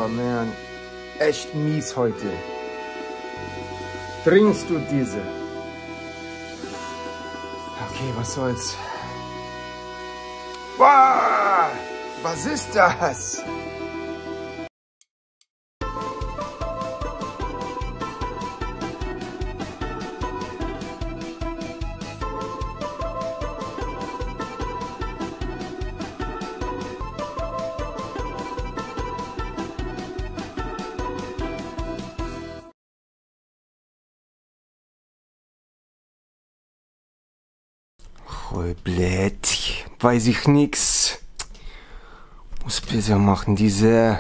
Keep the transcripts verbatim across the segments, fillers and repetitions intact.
Oh man, echt mies heute. Trinkst du diese? Okay, was soll's. Boah, was ist das? Oh, blöd, weiß ich nix. Muss besser machen, diese.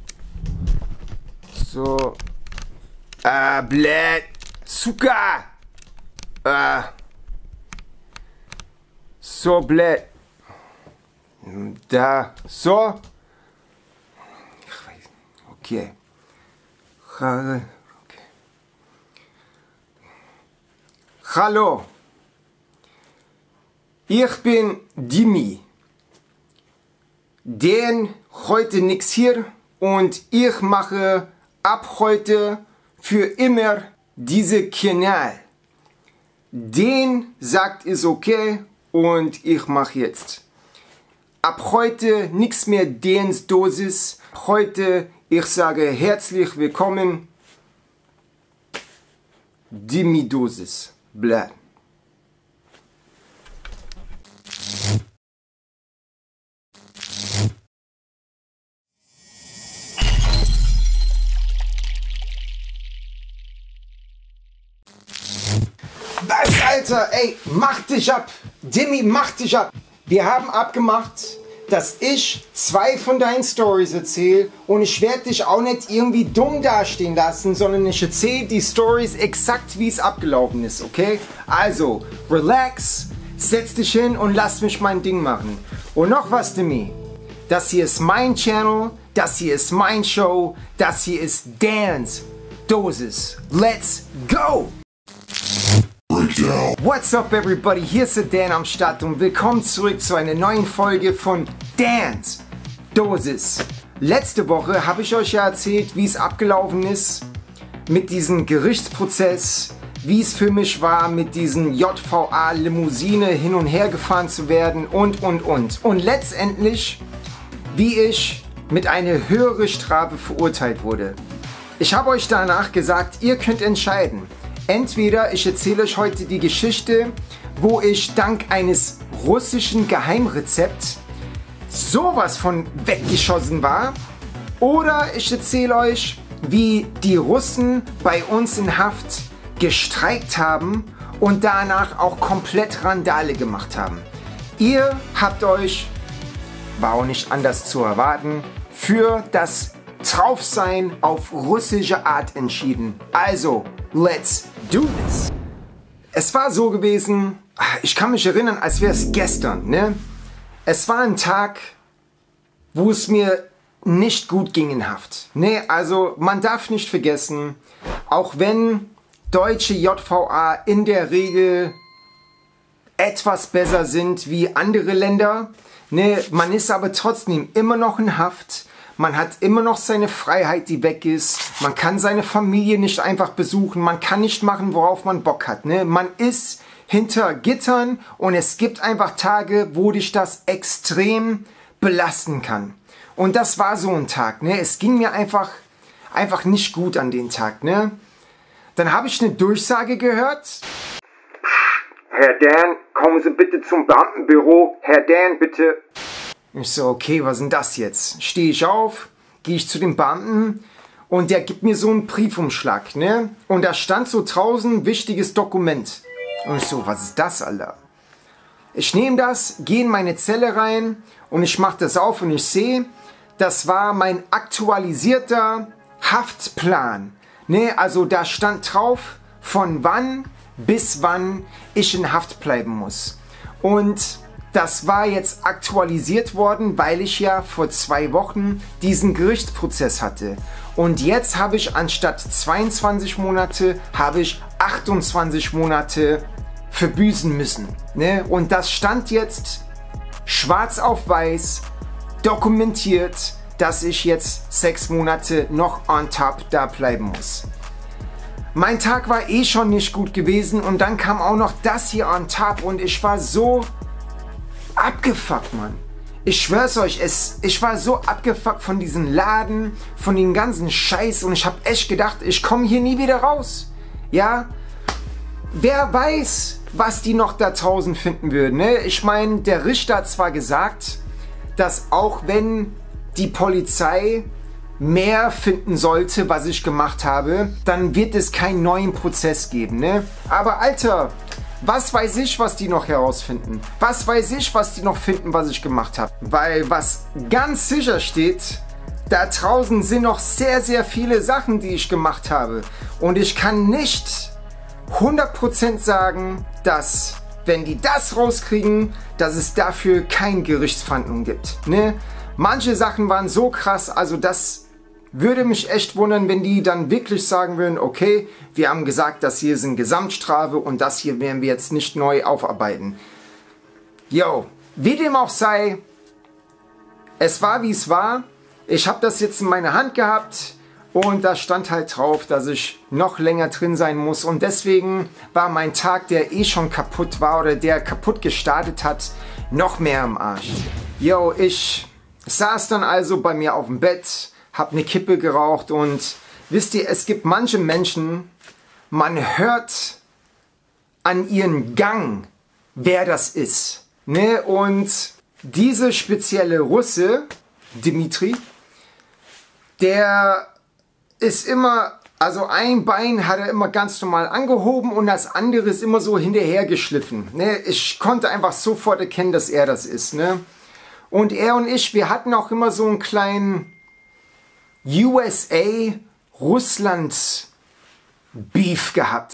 So. Ah, blöd. Zucker. Ah. So, blöd. Da. So. Ich weiß. Okay. Okay. Hallo. Ich bin Dimi. Den heute nix hier und ich mache ab heute für immer diese Kanal. Den sagt ist okay und ich mache jetzt. Ab heute nichts mehr Dens Dosis. Heute ich sage herzlich willkommen. Dimi Dosis. Bla. Was, Alter? Ey, mach dich ab! Dimi, mach dich ab! Wir haben abgemacht, dass ich zwei von deinen Stories erzähle und ich werde dich auch nicht irgendwie dumm dastehen lassen, sondern ich erzähle die Stories exakt, wie es abgelaufen ist, okay? Also, relax, setz dich hin und lass mich mein Ding machen. Und noch was, Dimi. Das hier ist mein Channel, das hier ist mein Show, das hier ist Dans Dosis. Let's go! What's up everybody, hier ist der Dan am Start und willkommen zurück zu einer neuen Folge von Dans Dosis. Letzte Woche habe ich euch ja erzählt, wie es abgelaufen ist mit diesem Gerichtsprozess, wie es für mich war, mit diesen J V A-Limousine hin und her gefahren zu werden und und und. Und letztendlich, wie ich mit einer höheren Strafe verurteilt wurde. Ich habe euch danach gesagt, ihr könnt entscheiden. Entweder ich erzähle euch heute die Geschichte, wo ich dank eines russischen Geheimrezepts sowas von weggeschossen war, oder ich erzähle euch, wie die Russen bei uns in Haft gestreikt haben und danach auch komplett Randale gemacht haben. Ihr habt euch, war auch nicht anders zu erwarten, für das Draufsein auf russische Art entschieden. Also, let's do this. Es war so gewesen, ich kann mich erinnern, als wäre es gestern, ne? Es war ein Tag, wo es mir nicht gut ging in Haft. Ne? Also, man darf nicht vergessen, auch wenn deutsche J V A in der Regel etwas besser sind wie andere Länder, ne? Man ist aber trotzdem immer noch in Haft. Man hat immer noch seine Freiheit, die weg ist. Man kann seine Familie nicht einfach besuchen. Man kann nicht machen, worauf man Bock hat. Ne? Man ist hinter Gittern und es gibt einfach Tage, wo dich das extrem belasten kann. Und das war so ein Tag. Ne? Es ging mir einfach, einfach nicht gut an den Tag. Ne? Dann habe ich eine Durchsage gehört. Herr Dan, kommen Sie bitte zum Beamtenbüro. Herr Dan, bitte. Ich so, okay, was ist denn das jetzt? Stehe ich auf, gehe ich zu dem Beamten und der gibt mir so einen Briefumschlag, ne? Und da stand so draußen, wichtiges Dokument. Und ich so, was ist das, Alter? Ich nehme das, gehe in meine Zelle rein und ich mache das auf und ich sehe, das war mein aktualisierter Haftplan. Ne? Also da stand drauf, von wann bis wann ich in Haft bleiben muss. Und das war jetzt aktualisiert worden, weil ich ja vor zwei Wochen diesen Gerichtsprozess hatte. Und jetzt habe ich anstatt zweiundzwanzig Monate, habe ich achtundzwanzig Monate verbüßen müssen. Ne? Und das stand jetzt schwarz auf weiß, dokumentiert. dass ich jetzt sechs Monate noch on top da bleiben muss. Mein Tag war eh schon nicht gut gewesen und dann kam auch noch das hier on top und ich war so abgefuckt, Mann. Ich schwör's euch, es, ich war so abgefuckt von diesem Laden, von dem ganzen Scheiß und ich habe echt gedacht, ich komme hier nie wieder raus. Ja, wer weiß, was die noch da draußen finden würden, ne? Ich meine, der Richter hat zwar gesagt, dass auch wenn die Polizei mehr finden sollte, was ich gemacht habe, dann wird es keinen neuen Prozess geben, ne? Aber Alter, was weiß ich, was die noch herausfinden? Was weiß ich, was die noch finden, was ich gemacht habe? Weil was ganz sicher steht, da draußen sind noch sehr, sehr viele Sachen, die ich gemacht habe. Und ich kann nicht hundert Prozent sagen, dass, wenn die das rauskriegen, dass es dafür keine Gerichtsverhandlung gibt, ne? Manche Sachen waren so krass, also das würde mich echt wundern, wenn die dann wirklich sagen würden, okay, wir haben gesagt, das hier ist eine Gesamtstrafe und das hier werden wir jetzt nicht neu aufarbeiten. Yo, wie dem auch sei, es war wie es war. Ich habe das jetzt in meiner Hand gehabt und da stand halt drauf, dass ich noch länger drin sein muss und deswegen war mein Tag, der eh schon kaputt war oder der kaputt gestartet hat, noch mehr am Arsch. Yo, ich saß dann also bei mir auf dem Bett, hab eine Kippe geraucht und wisst ihr, es gibt manche Menschen, man hört an ihren Gang, wer das ist, ne? Und diese spezielle Russe, Dimitri, der ist immer, also ein Bein hat er immer ganz normal angehoben und das andere ist immer so hinterher geschliffen, ne? Ich konnte einfach sofort erkennen, dass er das ist, ne? Und er und ich, wir hatten auch immer so einen kleinen U S A-Russland-Beef gehabt.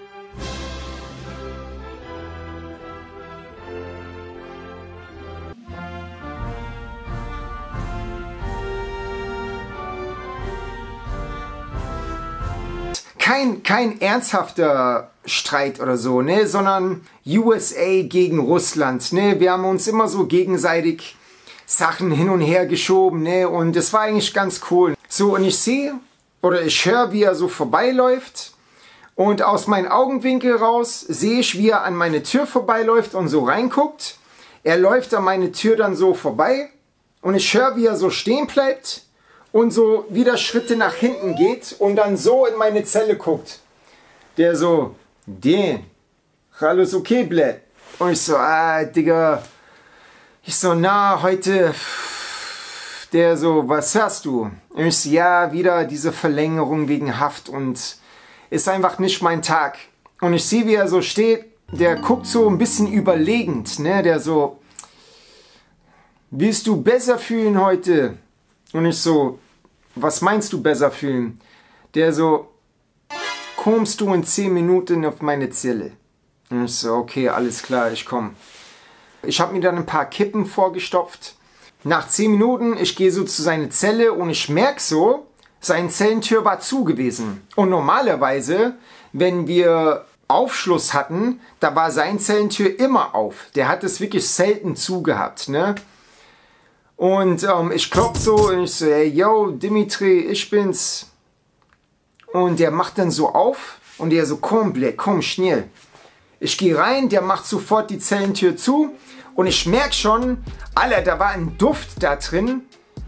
Kein, kein ernsthafter Streit oder so, ne, sondern U S A gegen Russland, ne? Wir haben uns immer so gegenseitig Sachen hin und her geschoben, ne? Und das war eigentlich ganz cool. So, und ich sehe oder ich höre, wie er so vorbeiläuft und aus meinem Augenwinkel raus sehe ich, wie er an meine Tür vorbeiläuft und so reinguckt. Er läuft an meine Tür dann so vorbei und ich höre, wie er so stehen bleibt und so wieder Schritte nach hinten geht und dann so in meine Zelle guckt. Der so, den, alles okay, blä? Und ich so, ah, Digga. Ich so, na, heute, der so, was hörst du? Und ich so, ja, wieder diese Verlängerung wegen Haft und ist einfach nicht mein Tag. Und ich sehe, wie er so steht, der guckt so ein bisschen überlegend, ne, der so, willst du besser fühlen heute? Und ich so, was meinst du besser fühlen? Der so, kommst du in zehn Minuten auf meine Zelle? Und ich so, okay, alles klar, ich komme. Ich habe mir dann ein paar Kippen vorgestopft. Nach zehn Minuten, ich gehe so zu seiner Zelle und ich merke so, seine Zellentür war zu gewesen. Und normalerweise, wenn wir Aufschluss hatten, da war seine Zellentür immer auf. Der hat es wirklich selten zugehabt, ne? Und ähm, ich klopfe so und ich so, hey, yo, Dimitri, ich bin's. Und der macht dann so auf und der so, komm, Black, komm, schnell. Ich gehe rein, der macht sofort die Zellentür zu und ich merke schon, Alter, da war ein Duft da drin.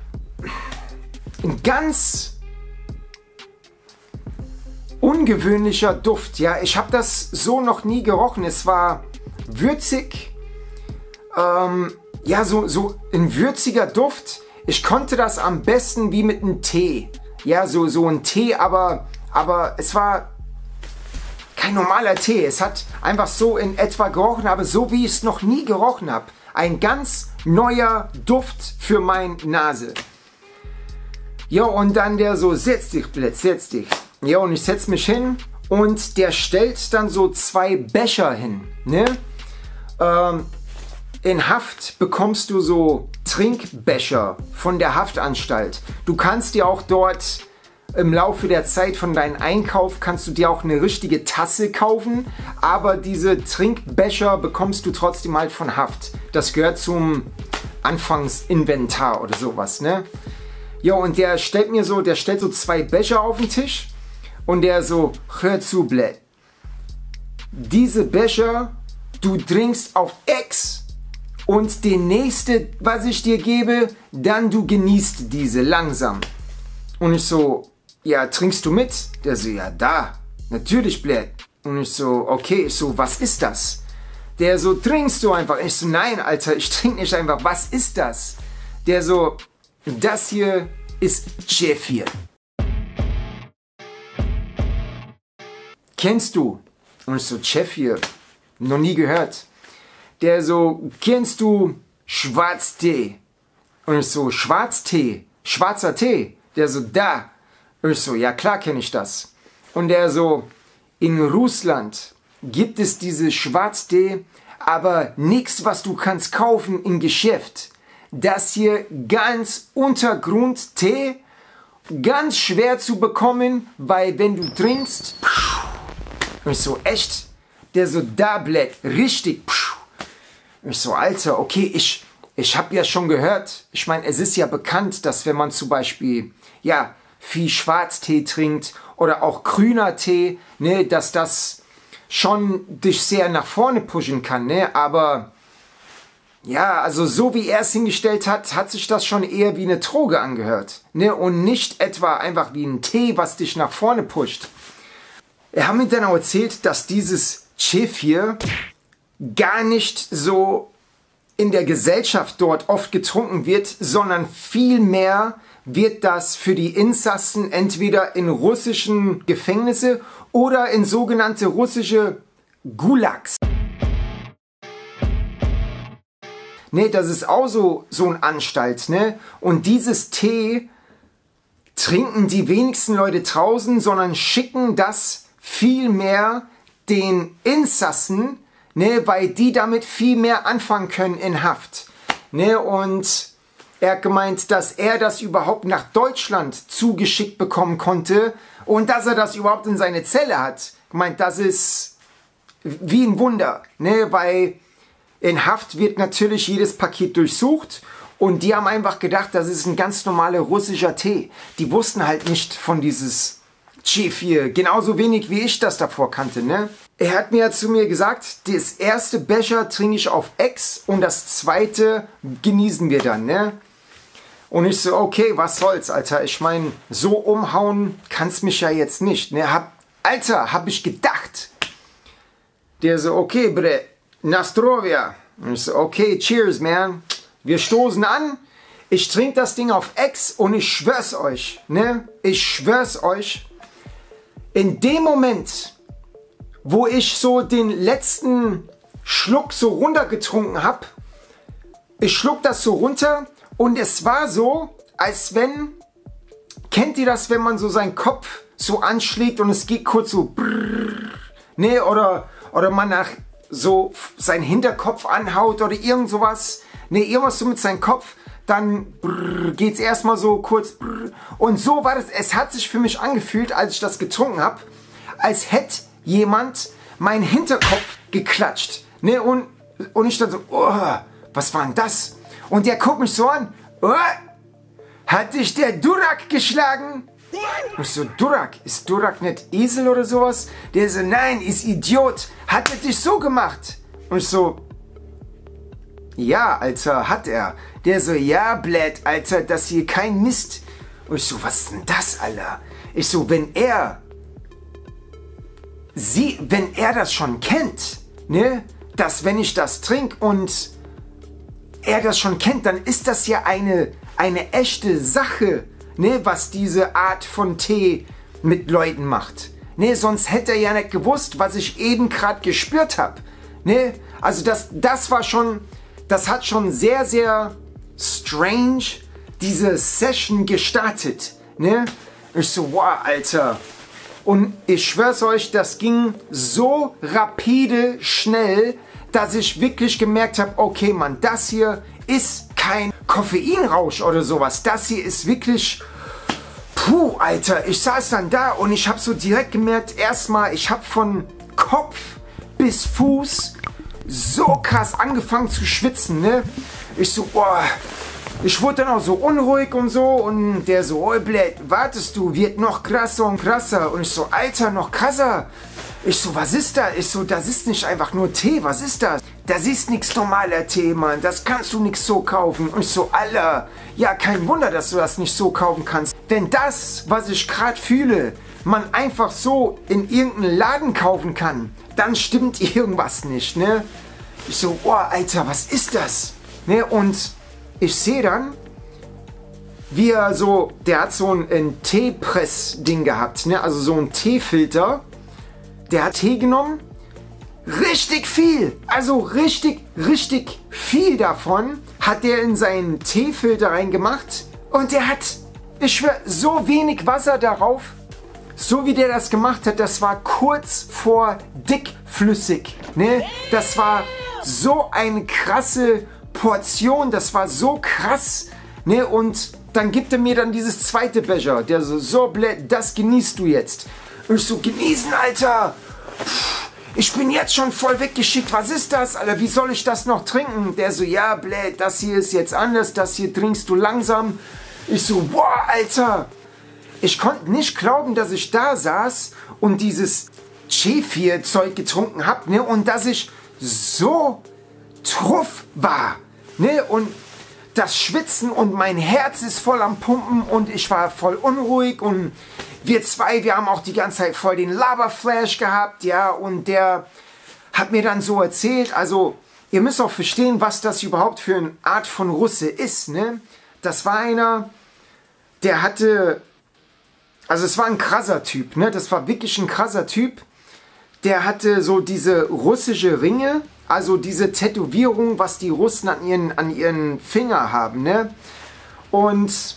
Ein ganz ungewöhnlicher Duft. Ja, ich habe das so noch nie gerochen. Es war würzig. Ähm, ja, so, so ein würziger Duft. Ich konnte das am besten wie mit einem Tee. Ja, so, so ein Tee, aber, aber es war kein normaler Tee. Es hat einfach so in etwa gerochen, aber so wie ich es noch nie gerochen habe. Ein ganz neuer Duft für meine Nase. Ja, und dann der so, setz dich, Blitz, setz dich. Ja, und ich setz mich hin und der stellt dann so zwei Becher hin. Ne? Ähm, in Haft bekommst du so Trinkbecher von der Haftanstalt. Du kannst dir auch dort im Laufe der Zeit von deinem Einkauf kannst du dir auch eine richtige Tasse kaufen, aber diese Trinkbecher bekommst du trotzdem halt von Haft. Das gehört zum Anfangsinventar oder sowas, ne? Ja, und der stellt mir so, der stellt so zwei Becher auf den Tisch und der so, hör zu, Blät. Diese Becher, du trinkst auf Ex und den nächste, was ich dir gebe, dann du genießt diese langsam. Und ich so, ja, trinkst du mit? Der so, ja, da, natürlich, Blät. Und ich so, okay, ich so, was ist das? Der so, trinkst du einfach? Ich so, nein, Alter, ich trinke nicht einfach, was ist das? Der so, das hier ist Kefir. Kennst du? Und ich so, Kefir, noch nie gehört. Der so, kennst du Schwarztee? Und ich so, Schwarztee, schwarzer Tee. Der so, da. Und ich so, ja klar kenne ich das. Und der so, in Russland gibt es diese Schwarztee, aber nichts, was du kannst kaufen im Geschäft. Das hier ganz Untergrundtee, ganz schwer zu bekommen, weil wenn du trinkst, und ich so, echt? Der so, da, Blät, richtig. Und ich so, Alter, okay, ich, ich habe ja schon gehört, ich meine, es ist ja bekannt, dass wenn man zum Beispiel, ja, viel Schwarztee trinkt oder auch grüner Tee, ne, dass das schon dich sehr nach vorne pushen kann, ne, aber ja, also so wie er es hingestellt hat, hat sich das schon eher wie eine Droge angehört, ne, und nicht etwa einfach wie ein Tee, was dich nach vorne pusht. Er hat mir dann auch erzählt, dass dieses Kefir gar nicht so in der Gesellschaft dort oft getrunken wird, sondern vielmehr wird das für die Insassen entweder in russischen Gefängnisse oder in sogenannte russische Gulags. Ne, das ist auch so, so eine Anstalt, ne? Und dieses Tee trinken die wenigsten Leute draußen, sondern schicken das vielmehr den Insassen, ne, weil die damit viel mehr anfangen können in Haft. Ne, und er hat gemeint, dass er das überhaupt nach Deutschland zugeschickt bekommen konnte und dass er das überhaupt in seine Zelle hat. Gemeint, das ist wie ein Wunder, ne, weil in Haft wird natürlich jedes Paket durchsucht und die haben einfach gedacht, das ist ein ganz normaler russischer Tee. Die wussten halt nicht von dieses Kefir, genauso wenig wie ich das davor kannte, ne? Er hat mir zu mir gesagt, das erste Becher trinke ich auf Ex und das zweite genießen wir dann, ne? Und ich so, okay, was soll's, Alter, ich meine, so umhauen kann's mich ja jetzt nicht, ne? Hab, Alter, hab ich gedacht. Der so, okay, bre, Nastrovia. Und ich so, okay, cheers, man. Wir stoßen an, ich trinke das Ding auf Ex und ich schwör's euch, ne? Ich schwör's euch. In dem Moment, wo ich so den letzten Schluck so runtergetrunken habe, ich schluck das so runter und es war so, als wenn, kennt ihr das, wenn man so seinen Kopf so anschlägt und es geht kurz so brrr, ne, oder, oder man nach so seinen Hinterkopf anhaut oder irgend sowas, ne, irgendwas so mit seinem Kopf, dann geht es erstmal so kurz brrr. Und so war das, es hat sich für mich angefühlt, als ich das getrunken habe, als hätte jemand meinen Hinterkopf geklatscht. Ne? Und, und ich dann so, oh, was war denn das? Und der guckt mich so an, oh, hat dich der Durak geschlagen? Und ich so, Durak, ist Durak nicht Esel oder sowas? Der so, nein, ist Idiot, hat er dich so gemacht? Und ich so, ja, Alter, hat er. Der so, ja, Blät, Alter, das hier kein Mist. Und ich so, was ist denn das, Alter? Ich so, wenn er, sie, wenn er das schon kennt, ne, dass wenn ich das trinke und er das schon kennt, dann ist das ja eine, eine echte Sache, ne, was diese Art von Tee mit Leuten macht. Ne, sonst hätte er ja nicht gewusst, was ich eben gerade gespürt habe. Ne, also das, das war schon, das hat schon sehr, sehr strange diese Session gestartet, ne? Ich so, wow, Alter. Und ich schwör's euch, das ging so rapide schnell, dass ich wirklich gemerkt habe, okay, Mann, das hier ist kein Koffeinrausch oder sowas. Das hier ist wirklich, puh, Alter. Ich saß dann da und ich habe so direkt gemerkt, erstmal, ich habe von Kopf bis Fuß so krass angefangen zu schwitzen, ne? Ich so, oh, ich wurde dann auch so unruhig und so und der so, oh Blät, wartest du, wird noch krasser und krasser. Und ich so, Alter, noch krasser. Ich so, was ist das? Ich so, das ist nicht einfach nur Tee, was ist das? Das ist nichts normaler Tee, Mann, das kannst du nicht so kaufen. Und ich so, Alter, ja, kein Wunder, dass du das nicht so kaufen kannst. Wenn das, was ich gerade fühle, man einfach so in irgendeinem Laden kaufen kann, dann stimmt irgendwas nicht, ne? Ich so, oh, Alter, was ist das? Ne? Und ich sehe dann, wie er so, der hat so ein, ein Teepress-Ding gehabt, ne? Also so ein Teefilter. Der hat Tee genommen, richtig viel, also richtig, richtig viel davon hat der in seinen Teefilter reingemacht und der hat, ich schwör, so wenig Wasser darauf, so wie der das gemacht hat, das war kurz vor dickflüssig, ne? Das war so eine krasse Portion, das war so krass, ne? Und dann gibt er mir dann dieses zweite Becher, der so, so blöd, das genießt du jetzt. Und ich so, genießen, Alter. Pff, ich bin jetzt schon voll weggeschickt. Was ist das, Alter? Wie soll ich das noch trinken? Der so, ja, blöd, das hier ist jetzt anders. Das hier trinkst du langsam. Ich so, boah, Alter. Ich konnte nicht glauben, dass ich da saß und dieses Chefir-Zeug getrunken habe, ne? Und dass ich so truff war, ne? Und das Schwitzen und mein Herz ist voll am Pumpen und ich war voll unruhig und wir zwei, wir haben auch die ganze Zeit voll den Laberflash gehabt, ja, und der hat mir dann so erzählt, also ihr müsst auch verstehen, was das überhaupt für eine Art von Russe ist, ne? Das war einer, der hatte, also es war ein krasser Typ, ne? Das war wirklich ein krasser Typ, der hatte so diese russische Ringe, also diese Tätowierung, was die Russen an ihren, an ihren Finger haben, ne? Und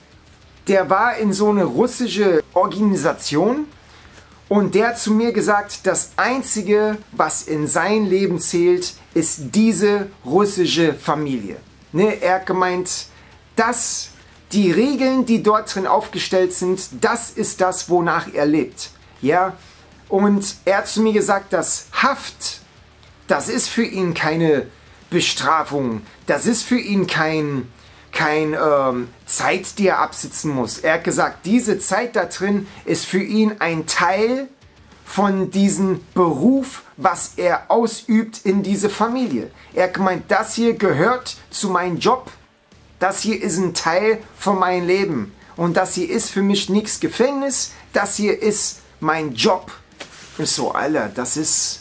der war in so eine russische Organisation und der hat zu mir gesagt, das Einzige, was in sein Leben zählt, ist diese russische Familie. Ne? Er hat gemeint, dass die Regeln, die dort drin aufgestellt sind, das ist das, wonach er lebt. Ja? Und er hat zu mir gesagt, dass Haft, das ist für ihn keine Bestrafung, das ist für ihn kein... keine ähm, Zeit, die er absitzen muss. Er hat gesagt, diese Zeit da drin ist für ihn ein Teil von diesem Beruf, was er ausübt in diese Familie. Er hat gemeint, das hier gehört zu meinem Job. Das hier ist ein Teil von meinem Leben. Und das hier ist für mich nichts Gefängnis. Das hier ist mein Job. Und so, Alter, das ist...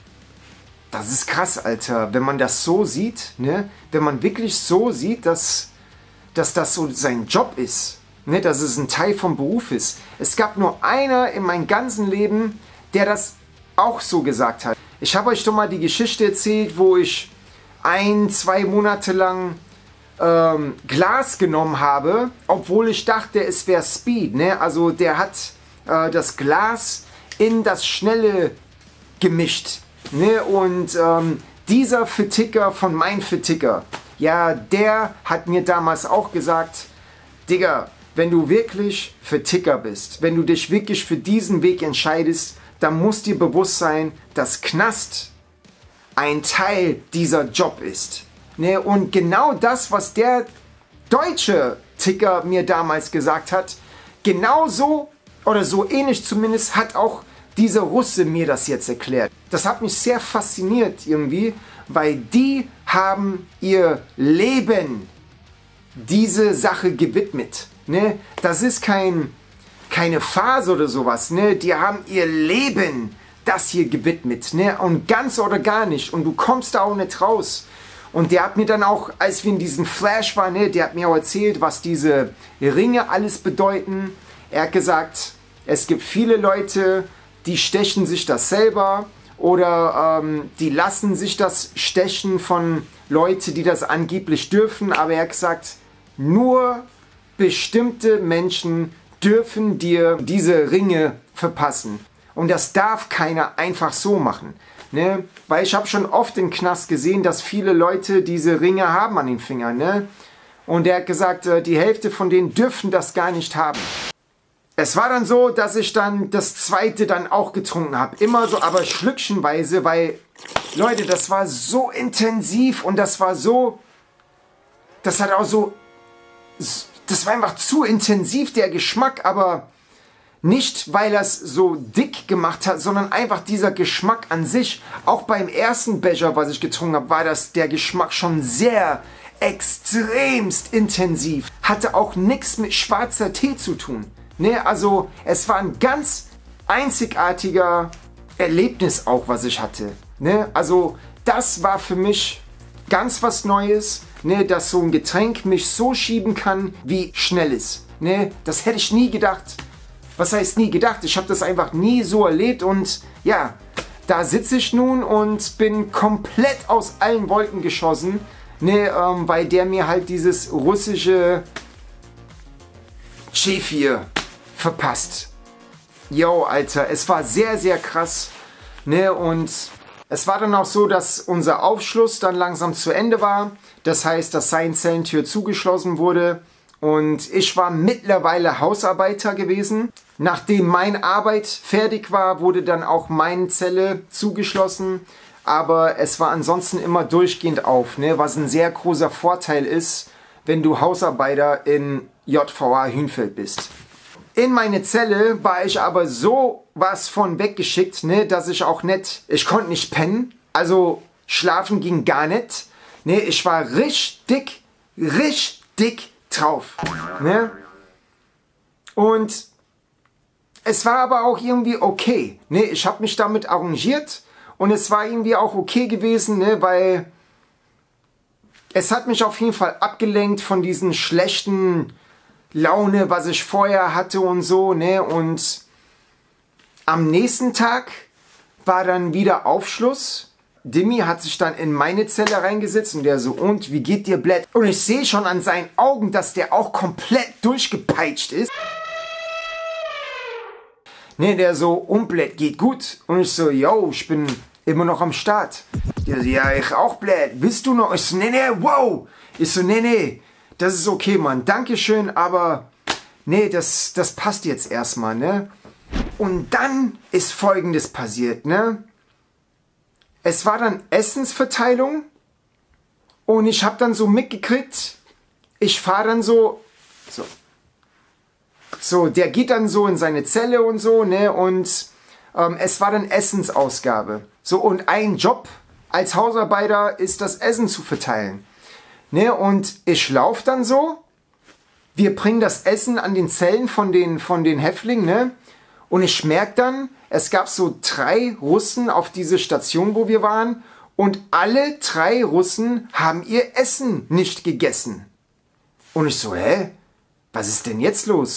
Das ist krass, Alter. Wenn man das so sieht, ne? Wenn man wirklich so sieht, dass... dass das so sein Job ist, ne, dass es ein Teil vom Beruf ist. Es gab nur einer in meinem ganzen Leben, der das auch so gesagt hat. Ich habe euch doch mal die Geschichte erzählt, wo ich ein, zwei Monate lang ähm, Glas genommen habe, obwohl ich dachte, es wäre Speed. Ne? Also der hat äh, das Glas in das Schnelle gemischt. Ne? Und ähm, dieser Verticker von meinem Verticker, ja, der hat mir damals auch gesagt, Digga, wenn du wirklich Verticker bist, wenn du dich wirklich für diesen Weg entscheidest, dann muss dir bewusst sein, dass Knast ein Teil dieser Job ist. Ne? Und genau das, was der deutsche Ticker mir damals gesagt hat, genauso oder so ähnlich zumindest hat auch dieser Russe mir das jetzt erklärt. Das hat mich sehr fasziniert irgendwie, weil die haben ihr Leben diese Sache gewidmet. Ne? Das ist kein, keine Phase oder sowas. Ne? Die haben ihr Leben das hier gewidmet. Ne? Und ganz oder gar nicht. Und du kommst da auch nicht raus. Und der hat mir dann auch, als wir in diesem Flash waren, ne, der hat mir auch erzählt, was diese Ringe alles bedeuten. Er hat gesagt, es gibt viele Leute, die stechen sich das selber. Oder ähm, die lassen sich das stechen von Leuten, die das angeblich dürfen. Aber er hat gesagt, nur bestimmte Menschen dürfen dir diese Ringe verpassen. Und das darf keiner einfach so machen. Ne? Weil ich habe schon oft im Knast gesehen, dass viele Leute diese Ringe haben an den Fingern. Ne? Und er hat gesagt, äh, die Hälfte von denen dürfen das gar nicht haben. Es war dann so, dass ich dann das zweite dann auch getrunken habe. Immer so, aber schlückchenweise, weil, Leute, das war so intensiv und das war so, das hat auch so das war einfach zu intensiv, der Geschmack, aber nicht, weil er es so dick gemacht hat, sondern einfach dieser Geschmack an sich. Auch beim ersten Becher, was ich getrunken habe, war das der Geschmack schon sehr extremst intensiv. Hatte auch nichts mit schwarzer Tee zu tun. Ne, also es war ein ganz einzigartiger Erlebnis auch, was ich hatte. Ne, also das war für mich ganz was Neues, ne, dass so ein Getränk mich so schieben kann, wie schnell ist. Ne, das hätte ich nie gedacht. Was heißt nie gedacht? Ich habe das einfach nie so erlebt und ja, da sitze ich nun und bin komplett aus allen Wolken geschossen, ne, ähm, weil der mir halt dieses russische Kefir verpasst. Yo, Alter, es war sehr, sehr krass, ne, und es war dann auch so, dass unser Aufschluss dann langsam zu Ende war. Das heißt, dass seine Zellentür zugeschlossen wurde. Und ich war mittlerweile Hausarbeiter gewesen. Nachdem meine Arbeit fertig war, wurde dann auch meine Zelle zugeschlossen. Aber es war ansonsten immer durchgehend auf, ne? Was ein sehr großer Vorteil ist, wenn du Hausarbeiter in J V A Hünfeld bist. In meine Zelle war ich aber so was von weggeschickt, ne, dass ich auch nicht, ich konnte nicht pennen. Also schlafen ging gar nicht. Ne, ich war richtig, richtig drauf. Ne? Und es war aber auch irgendwie okay. Ne? Ich habe mich damit arrangiert und es war irgendwie auch okay gewesen, ne? Weil es hat mich auf jeden Fall abgelenkt von diesen schlechten Laune, was ich vorher hatte und so. Ne? Und am nächsten Tag war dann wieder Aufschluss. Dimmi hat sich dann in meine Zelle reingesetzt und der so, und wie geht dir, Blät? Und ich sehe schon an seinen Augen, dass der auch komplett durchgepeitscht ist. Ne, der so, und Blät, geht gut. Und ich so, yo, ich bin immer noch am Start. Der so, ja, ich auch, Blät, willst du noch? Ich so, nee, nee, wow. Ich so, nee, nee, das ist okay, Mann, Dankeschön, aber nee, das, das passt jetzt erstmal, ne? Und dann ist Folgendes passiert, ne? Es war dann Essensverteilung und ich habe dann so mitgekriegt, ich fahre dann so, so, so, der geht dann so in seine Zelle und so, ne, und ähm, es war dann Essensausgabe. So, und ein Job als Hausarbeiter ist das Essen zu verteilen. Ne, und ich laufe dann so, wir bringen das Essen an den Zellen von den, von den Häftlingen, ne, und ich merke dann, es gab so drei Russen auf diese Station, wo wir waren. Und alle drei Russen haben ihr Essen nicht gegessen. Und ich so, hä? Was ist denn jetzt los?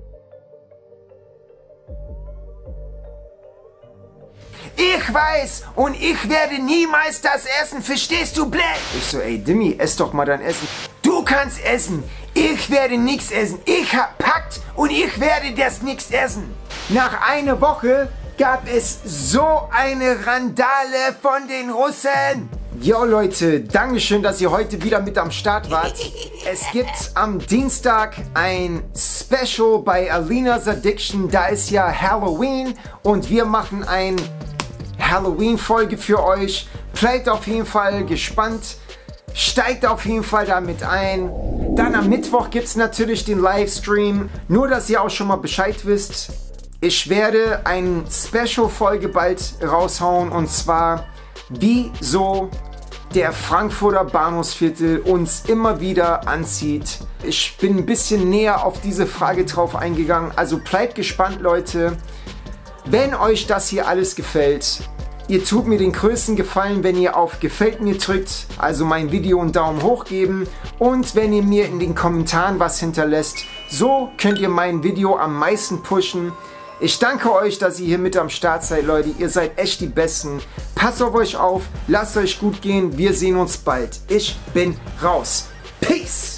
Ich weiß und ich werde niemals das essen, verstehst du, Blät? Ich so, ey, Dimmi, ess doch mal dein Essen. Du kannst essen, ich werde nichts essen. Ich hab packt und ich werde das nichts essen. Nach einer Woche gab es so eine Randale von den Russen. Jo Leute, Dankeschön, dass ihr heute wieder mit am Start wart. Es gibt am Dienstag ein Special bei Alina's Addiction. Da ist ja Halloween und wir machen ein Halloween-Folge für euch. Bleibt auf jeden Fall gespannt. Steigt auf jeden Fall damit ein. Dann am Mittwoch gibt es natürlich den Livestream. Nur, dass ihr auch schon mal Bescheid wisst. Ich werde eine Special-Folge bald raushauen. Und zwar, wieso der Frankfurter Bahnhofsviertel uns immer wieder anzieht. Ich bin ein bisschen näher auf diese Frage drauf eingegangen. Also bleibt gespannt, Leute. Wenn euch das hier alles gefällt, ihr tut mir den größten Gefallen, wenn ihr auf Gefällt mir drückt, also mein Video einen Daumen hoch geben und wenn ihr mir in den Kommentaren was hinterlässt. So könnt ihr mein Video am meisten pushen. Ich danke euch, dass ihr hier mit am Start seid, Leute. Ihr seid echt die Besten. Passt auf euch auf, lasst euch gut gehen. Wir sehen uns bald. Ich bin raus. Peace!